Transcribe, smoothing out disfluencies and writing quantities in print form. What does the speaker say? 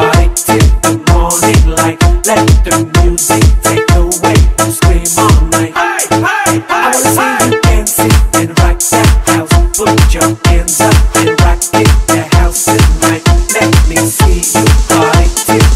party till the morning light. Let the music take away, you scream all night. I wanna see you dancing and rock that house. Put your hands up and rock it, the house tonight. Let me see you party till